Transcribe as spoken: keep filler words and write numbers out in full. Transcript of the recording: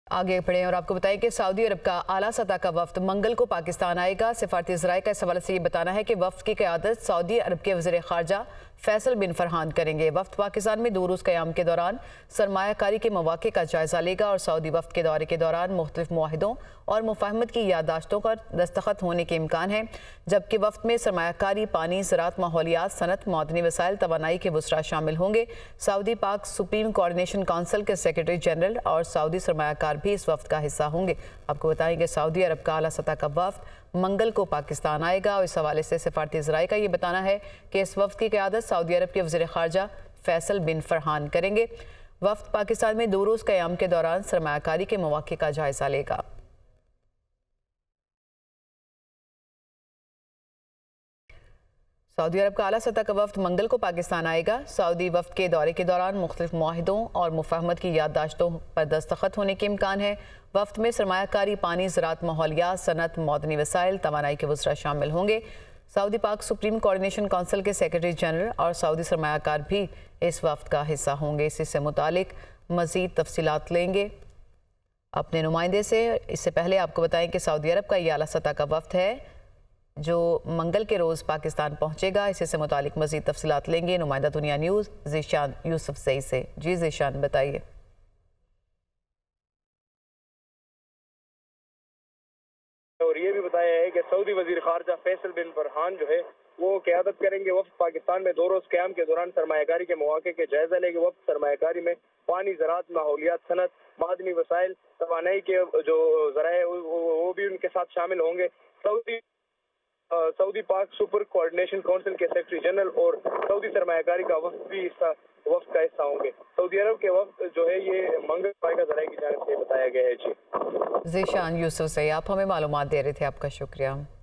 आगे बढ़ें और आपको बताएं कि सऊदी अरब का आला सतह का वफ्द मंगल को पाकिस्तान आएगा। सिफारती ज़राए का इस हवाले से ये बताना है कि वफ्द की क़यादत सऊदी अरब के वज़ीर ख़ारजा फैसल बिन फरहान करेंगे। वफ्द पाकिस्तान में दो रोज़ क़याम के दौरान सरमायाकारी के मौक़े का जायज़ा लेगा और सऊदी वफ्द के दौरे के दौरान मुख्तलिफ मुआहिदों और मुफाहमत की याददाश्तों पर दस्तखत होने के इम्कान है, जबकि वफ्द में सरमायाकारी, पानी, ज़राअत, माहौलियात, सनत, मदनी वसाइल, तवानाई के वज़रा शामिल होंगे। Saudi Pak supreme coordination council के सेक्रेटरी जनरल और सऊदी सरमायाकार भी इस वफ्द का हिस्सा होंगे। आपको बताएंगे सऊदी अरब का आला सतह का वफ्द मंगल को पाकिस्तान आएगा और इस हवाले से सिफारती ज़राए का ये बताना है कि इस वफ्द की क़यादत सऊदी अरब के वज़ीर ख़ारजा फैसल बिन फरहान करेंगे। वफ्द पाकिस्तान में दो रोज़ क़याम के दौरान सरमायाकारी के मौक़े का जायज़ा लेगा। सऊदी अरब का आला सतह का वफ्द मंगल को पाकिस्तान आएगा। सऊदी वफ्द के दौरे के दौरान मुख्तलिफ मुआहिदों और मुफाहमत की याददाश्तों पर दस्तखत होने के इम्कान है। वफ्द में सरमायाकारी, पानी, ज़राअत, माहौलियात, सनत, मदनी वसाइल, तवानाई के वज़रा शामिल होंगे। Saudi Pak supreme coordination council के सेक्रेटरी जनरल और सऊदी सरमायाकार भी इस वफ्द का हिस्सा होंगे। इससे मुतालिक मज़ीद तफसीलात लेंगे अपने नुमाइंदे से। इससे पहले आपको बताएं कि सऊदी अरब का ये आला सतह का वफ्द है जो मंगल के रोज़ पाकिस्तान पहुंचेगा। इसी से मुतालिक मज़ीद तफसीलात लेंगे नुमाइंदा दुनिया न्यूज़ ज़ीशान यूसुफ सई से। जी ज़ीशान, बताइए। और ये भी बताया है कि सऊदी वजीर खारजा फैसल बिन फरहान जो है वो क़यादत करेंगे। वफ्द पाकिस्तान में दो रोज़ क़याम के दौरान सरमायाकारी के मौक़े के जायज़ा लेंगे। वफ्द सरमायाकारी में पानी, ज़राअत, माहौलियात, सनत, मदनी वसाइल, तवानाई के जो ज़राए वो भी उनके साथ शामिल होंगे। Saudi Saudi Pak super coordination council के सेक्रेटरी जनरल और सऊदी सरमायाकारी का वफ्द भी इस वफ्द का हिस्सा होंगे। सऊदी अरब के वफ्द जो है ये मंगल को आएगा, ज़राए की जानिब से बताया गया है। जी ज़ीशान यूसुफ से आप हमें मालूमात दे रहे थे, आपका शुक्रिया।